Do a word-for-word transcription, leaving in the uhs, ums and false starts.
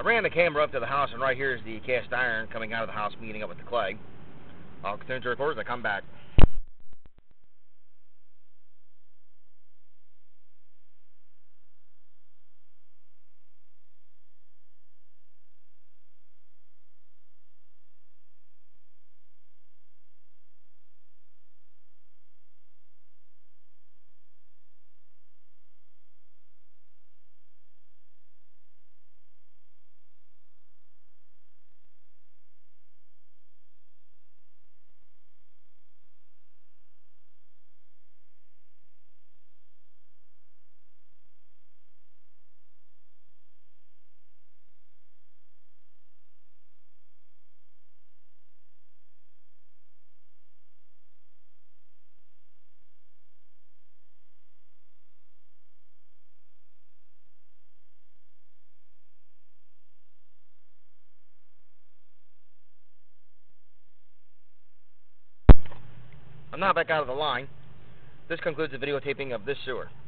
ran the camera up to the house, and right here is the cast iron coming out of the house, meeting up with the clay. I'll continue to record as I come back. I'm now back out of the line. This concludes the videotaping of this sewer.